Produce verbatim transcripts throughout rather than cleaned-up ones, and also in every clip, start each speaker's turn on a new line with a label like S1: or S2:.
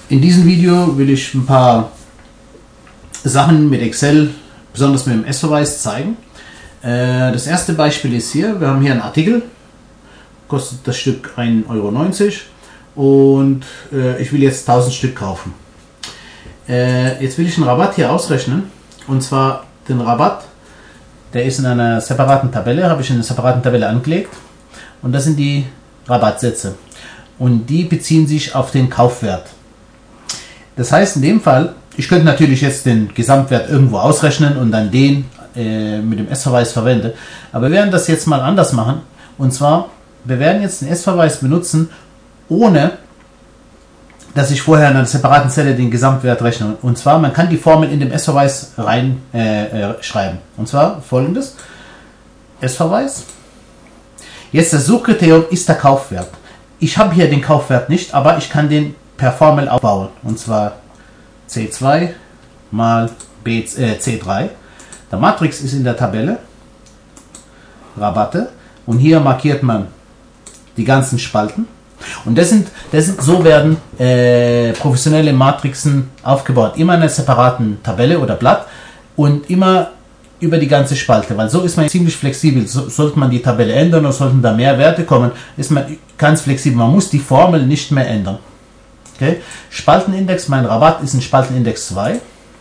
S1: In diesem Video will ich ein paar Sachen mit Excel, besonders mit dem S-Verweis, zeigen. Das erste Beispiel ist hier, wir haben hier einen Artikel, kostet das Stück ein Euro neunzig und ich will jetzt tausend Stück kaufen. Jetzt will ich einen Rabatt hier ausrechnen, und zwar den Rabatt, der ist in einer separaten Tabelle, habe ich in einer separaten Tabelle angelegt, und das sind die Rabattsätze und die beziehen sich auf den Kaufwert. Das heißt, in dem Fall, ich könnte natürlich jetzt den Gesamtwert irgendwo ausrechnen und dann den äh, mit dem S-Verweis verwende. Aber wir werden das jetzt mal anders machen. Und zwar, wir werden jetzt den S-Verweis benutzen, ohne dass ich vorher in einer separaten Zelle den Gesamtwert rechne. Und zwar, man kann die Formel in dem S-Verweis rein äh, äh, schreiben. Und zwar folgendes: S-Verweis. Jetzt das Suchkriterium ist der Kaufwert. Ich habe hier den Kaufwert nicht, aber ich kann den per Formel aufbauen, und zwar C zwei mal B, äh, C drei. Der Matrix ist in der Tabelle, Rabatte, und hier markiert man die ganzen Spalten, und das sind, das sind so werden äh, professionelle Matrixen aufgebaut, immer in einer separaten Tabelle oder Blatt und immer über die ganze Spalte, weil so ist man ziemlich flexibel. So, sollte man die Tabelle ändern oder sollten da mehr Werte kommen, ist man ganz flexibel, man muss die Formel nicht mehr ändern. Okay. Spaltenindex, mein Rabatt ist ein Spaltenindex zwei.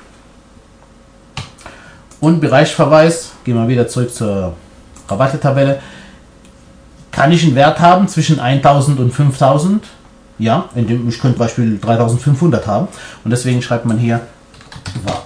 S1: Und Bereichsverweis, gehen wir wieder zurück zur Rabattetabelle. Kann ich einen Wert haben zwischen eintausend und fünftausend? Ja, indem ich könnte zum Beispiel dreitausendfünfhundert haben. Und deswegen schreibt man hier war.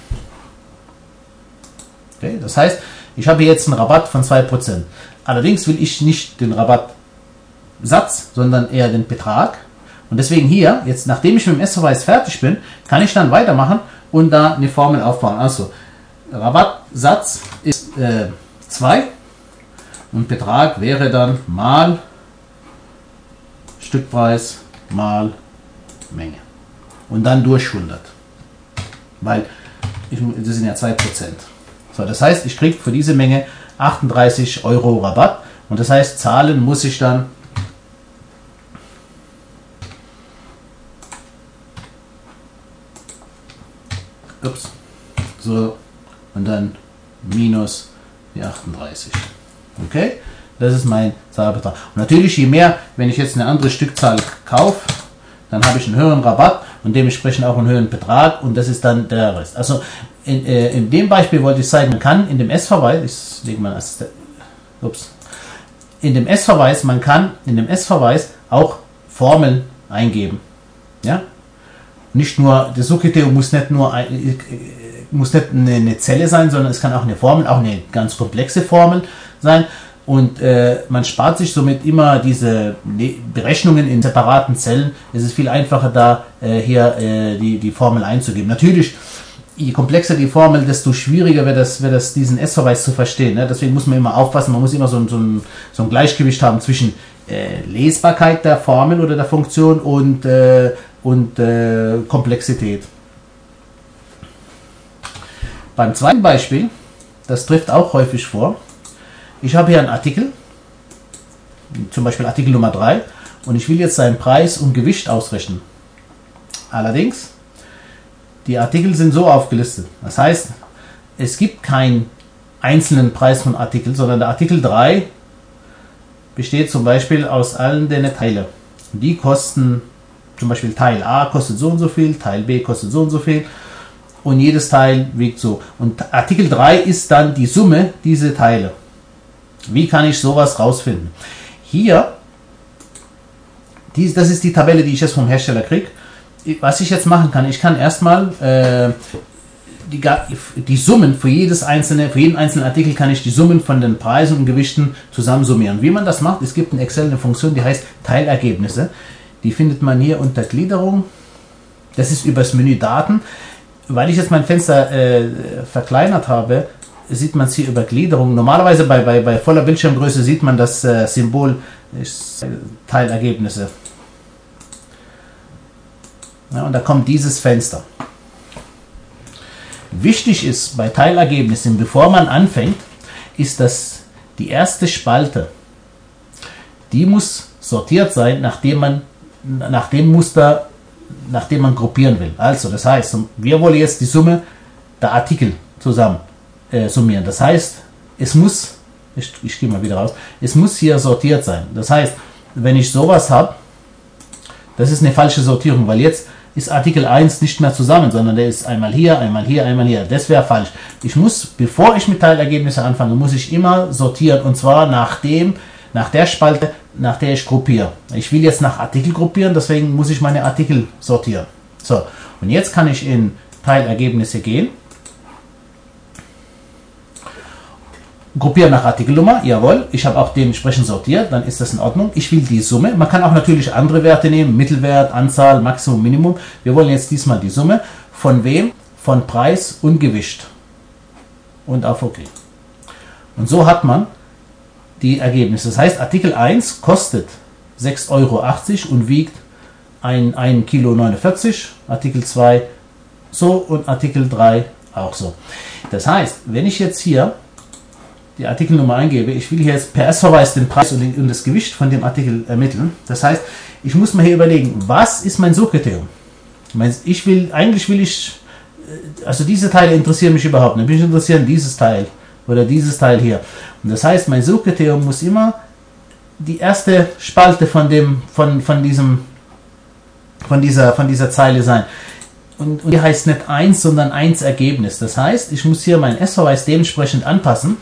S1: Okay. Das heißt, ich habe jetzt einen Rabatt von zwei Prozent. Allerdings will ich nicht den Rabattsatz, sondern eher den Betrag. Und deswegen hier, jetzt nachdem ich mit dem S-Verweis fertig bin, kann ich dann weitermachen und da eine Formel aufbauen. Also Rabattsatz ist äh, zwei und Betrag wäre dann mal Stückpreis mal Menge. Und dann durch hundert. Weil ich, das sind ja zwei Prozent. So, das heißt, ich kriege für diese Menge achtunddreißig Euro Rabatt. Und das heißt, zahlen muss ich dann Ups. So, und dann minus die achtunddreißig. Okay, das ist mein Zahlbetrag. Und natürlich, je mehr, wenn ich jetzt eine andere Stückzahl kaufe, dann habe ich einen höheren Rabatt und dementsprechend auch einen höheren Betrag, und das ist dann der Rest. Also in, äh, in dem Beispiel wollte ich zeigen, man kann in dem S-Verweis, ich lege mal das, ups, in dem S-Verweis, man kann in dem S-Verweis auch Formeln eingeben. Ja? Nicht nur, das Suchkriterium muss nicht nur ein, muss nicht eine Zelle sein, sondern es kann auch eine Formel, auch eine ganz komplexe Formel sein. Und äh, man spart sich somit immer diese Berechnungen in separaten Zellen. Es ist viel einfacher, da äh, hier äh, die, die Formel einzugeben. Natürlich, je komplexer die Formel, desto schwieriger wird das, wird das diesen S-Verweis zu verstehen. Ne? Deswegen muss man immer aufpassen, man muss immer so, so, ein, so ein Gleichgewicht haben zwischen äh, Lesbarkeit der Formel oder der Funktion und äh, und äh, Komplexität. Beim zweiten Beispiel, das trifft auch häufig vor, ich habe hier einen Artikel, zum Beispiel Artikel Nummer drei, und ich will jetzt seinen Preis und Gewicht ausrechnen. Allerdings, die Artikel sind so aufgelistet, das heißt, es gibt keinen einzelnen Preis von Artikel, sondern der Artikel drei besteht zum Beispiel aus allen den Teilen. Die kosten, zum Beispiel Teil A kostet so und so viel, Teil B kostet so und so viel, und jedes Teil wiegt so. Und Artikel drei ist dann die Summe dieser Teile. Wie kann ich sowas rausfinden? Hier, dies, das ist die Tabelle, die ich jetzt vom Hersteller kriege. Was ich jetzt machen kann, ich kann erstmal äh, die, die Summen für jedes einzelne, für jeden einzelnen Artikel kann ich die Summen von den Preisen und Gewichten zusammensummieren. Wie man das macht, es gibt in Excel eine Funktion, die heißt Teilergebnisse. Die findet man hier unter Gliederung. Das ist über das Menü Daten. Weil ich jetzt mein Fenster äh, verkleinert habe, sieht man es hier über Gliederung. Normalerweise bei, bei, bei voller Bildschirmgröße sieht man das äh, Symbol ist, äh, Teilergebnisse. Ja, und da kommt dieses Fenster. Wichtig ist bei Teilergebnissen, bevor man anfängt, ist, dass die erste Spalte, die muss sortiert sein, nachdem man nach dem Muster nachdem man gruppieren will. Also, das heißt, wir wollen jetzt die Summe der Artikel zusammen äh, summieren. Das heißt, es muss, ich, ich gehe mal wieder raus, es muss hier sortiert sein. Das heißt, wenn ich sowas habe, das ist eine falsche Sortierung, weil jetzt ist Artikel eins nicht mehr zusammen, sondern der ist einmal hier, einmal hier, einmal hier. Das wäre falsch. Ich muss, bevor ich mit Teilergebnissen anfange, muss ich immer sortieren, und zwar nach dem, nach der Spalte, nach der ich gruppiere. Ich will jetzt nach Artikel gruppieren, deswegen muss ich meine Artikel sortieren. So, und jetzt kann ich in Teilergebnisse gehen. Gruppieren nach Artikelnummer, jawohl, ich habe auch dementsprechend sortiert, dann ist das in Ordnung. Ich will die Summe, man kann auch natürlich andere Werte nehmen, Mittelwert, Anzahl, Maximum, Minimum. Wir wollen jetzt diesmal die Summe, von wem? Von Preis und Gewicht. Und auf OK. Und so hat man die Ergebnisse. Das heißt, Artikel eins kostet sechs Euro achtzig und wiegt ein Kilo neunundvierzig, Artikel zwei so und Artikel drei auch so. Das heißt, wenn ich jetzt hier die Artikelnummer eingebe, ich will hier jetzt per S-Verweis den Preis und, den, und das Gewicht von dem Artikel ermitteln. Das heißt, ich muss mir hier überlegen, was ist mein Suchkriterium? Ich will, eigentlich will ich, also diese Teile interessieren mich überhaupt nicht. Mich interessieren dieses Teil oder dieses Teil hier. Und das heißt, mein Suchkriterium muss immer die erste Spalte von dem, von, von diesem, von dieser, von dieser Zeile sein. Und, und hier heißt nicht eins, sondern eins Ergebnis. Das heißt, ich muss hier meinen S-Verweis dementsprechend anpassen.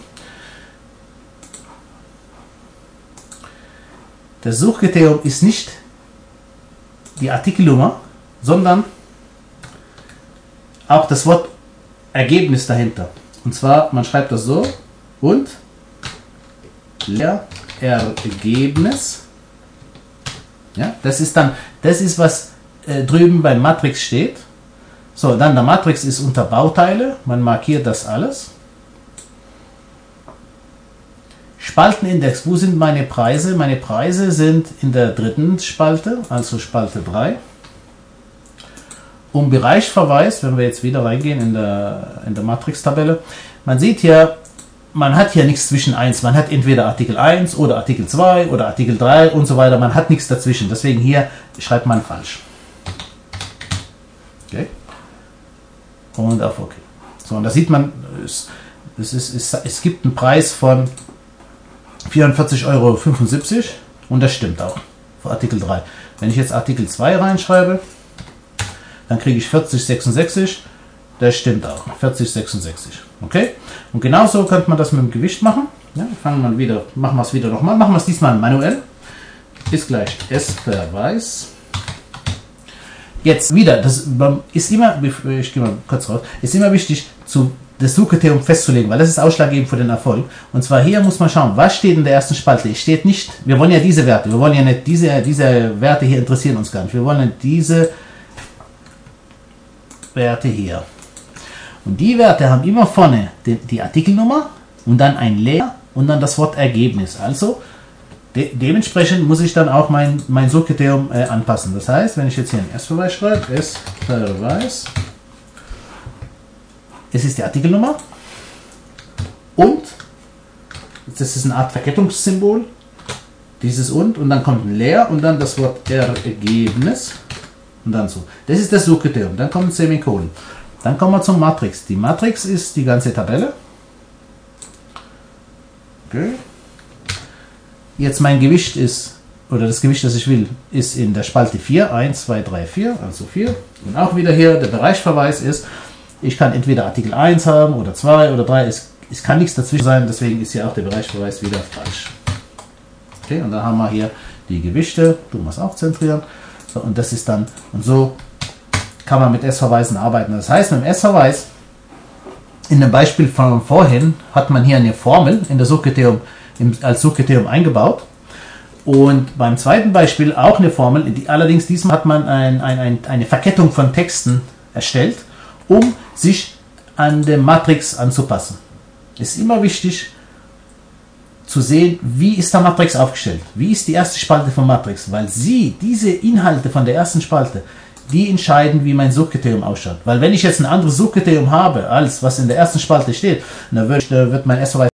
S1: Das Suchkriterium ist nicht die Artikelnummer, sondern auch das Wort Ergebnis dahinter. Und zwar, man schreibt das so, und Leerergebnis. Ja, das ist dann, das ist, was äh, drüben beim Matrix steht. So, dann der Matrix ist unter Bauteile, man markiert das alles. Spaltenindex, wo sind meine Preise? Meine Preise sind in der dritten Spalte, also Spalte drei. Um Bereichsverweis, wenn wir jetzt wieder reingehen in der, in der Matrix-Tabelle, man sieht hier, man hat hier nichts zwischen eins. Man hat entweder Artikel eins oder Artikel zwei oder Artikel drei und so weiter. Man hat nichts dazwischen. Deswegen hier schreibt man falsch. Okay. Und auf OK. So, und da sieht man, es, es, ist, es, es gibt einen Preis von vierundvierzig Euro fünfundsiebzig und das stimmt auch für Artikel drei. Wenn ich jetzt Artikel zwei reinschreibe, dann kriege ich vierzig Euro sechsundsechzig, das stimmt auch, vierzig Euro sechsundsechzig. Okay? Und genauso könnte man das mit dem Gewicht machen. Ja, fangen wir wieder, machen wir es wieder nochmal, machen wir es diesmal manuell. Ist gleich S-Verweis. Jetzt wieder, das ist immer, ich gehe mal kurz raus, ist immer wichtig, zu das Suchkriterium festzulegen, weil das ist ausschlaggebend für den Erfolg. Und zwar hier muss man schauen, was steht in der ersten Spalte. Es steht nicht, wir wollen ja diese Werte, wir wollen ja nicht diese, diese Werte hier interessieren uns gar nicht. Wir wollen diese Werte hier. Und die Werte haben immer vorne die, die Artikelnummer und dann ein Leer und dann das Wort Ergebnis. Also de dementsprechend muss ich dann auch mein, mein Suchkriterium äh, anpassen. Das heißt, wenn ich jetzt hier einen S-Verweis schreibe, S-Verweis, es ist die Artikelnummer und das ist eine Art Verkettungssymbol, dieses und und dann kommt ein Leer und dann das Wort Ergebnis und dann so. Das ist das Suchkriterium. Dann kommt ein Semikolon. Dann kommen wir zum Matrix. Die Matrix ist die ganze Tabelle. Okay. Jetzt mein Gewicht ist, oder das Gewicht, das ich will, ist in der Spalte vier. eins, zwei, drei, vier, also vier. Und auch wieder hier der Bereichsverweis ist, ich kann entweder Artikel eins haben oder zwei oder drei. Es, es kann nichts dazwischen sein, deswegen ist hier auch der Bereichsverweis wieder falsch. Okay, und dann haben wir hier die Gewichte. Du musst auch zentrieren. So, und das ist dann, und so kann man mit S-Verweisen arbeiten. Das heißt, mit dem S-Verweis, in dem Beispiel von vorhin, hat man hier eine Formel in der Suchkriterium, im, als Suchkriterium eingebaut. Und beim zweiten Beispiel auch eine Formel, die, allerdings diesmal hat man ein, ein, ein, eine Verkettung von Texten erstellt, um sich an der Matrix anzupassen. Es ist immer wichtig zu sehen, wie ist der Matrix aufgestellt. Wie ist die erste Spalte von Matrix? Weil sie, diese Inhalte von der ersten Spalte, die entscheiden, wie mein Suchkriterium ausschaut. Weil wenn ich jetzt ein anderes Suchkriterium habe, als was in der ersten Spalte steht, dann wird, wird mein S-Verweis